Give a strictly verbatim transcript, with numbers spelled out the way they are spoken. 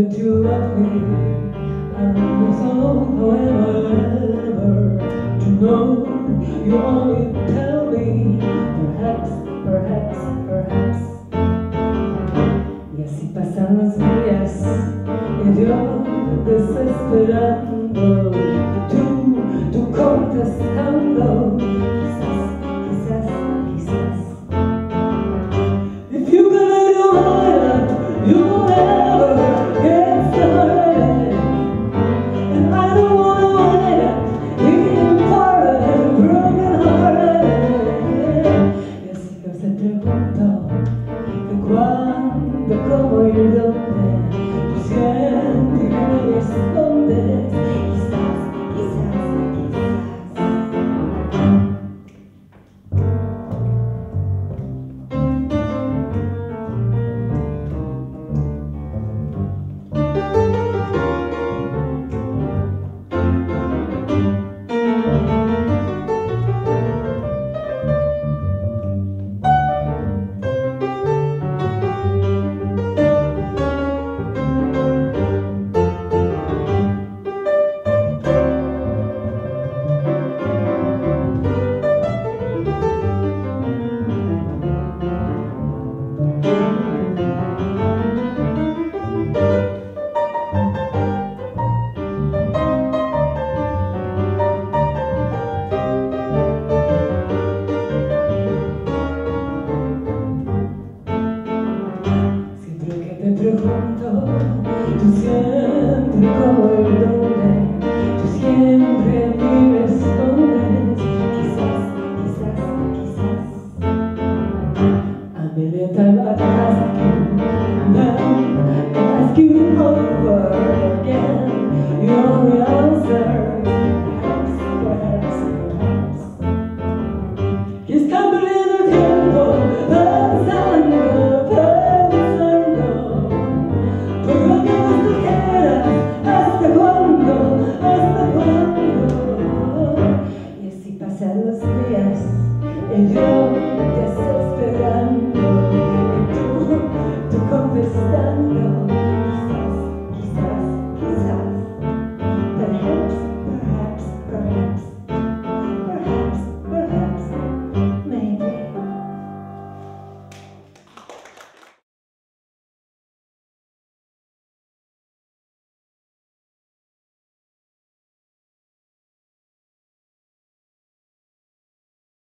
that you love me, and so however to know you only tell me perhaps, perhaps, perhaps. Y así pasan los días y yo desesperando y tú, tú contestando quizás, quizás, quizás. If you can do it, you will never get started. And I don't wanna wait even for a broken hearted. Y así que se pregunto de cuándo, cómo y dónde tú sientes y me respondes quizás, quizás, te pregunto, tú siempre como el dónde, tú siempre me respondes quizás, quizás, quizás. A mi letra